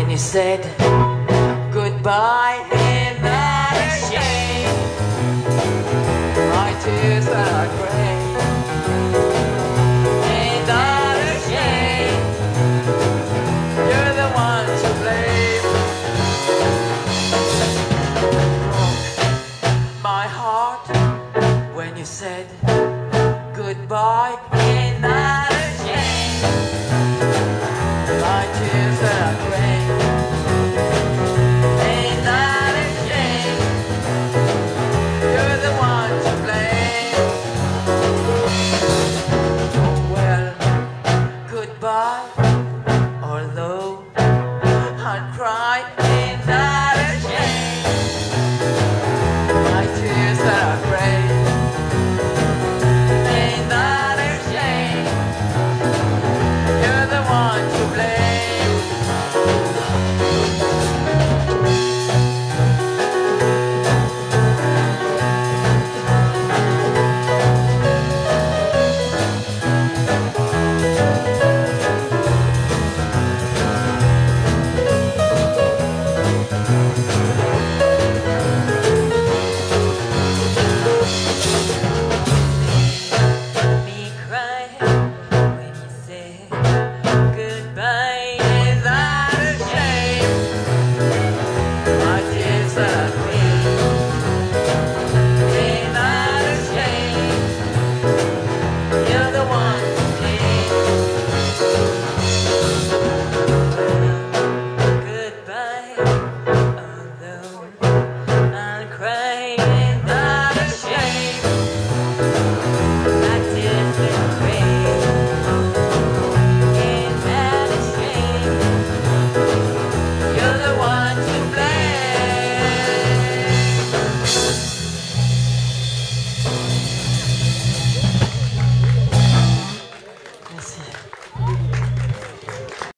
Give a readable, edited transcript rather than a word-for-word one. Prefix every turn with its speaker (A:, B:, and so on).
A: when you said goodbye. Ain't that a shame? My tears that I cried. Ain't that a shame? You're the one to blame. Broke my heart when you said goodbye. Ain't that a shame? My tears that I cried.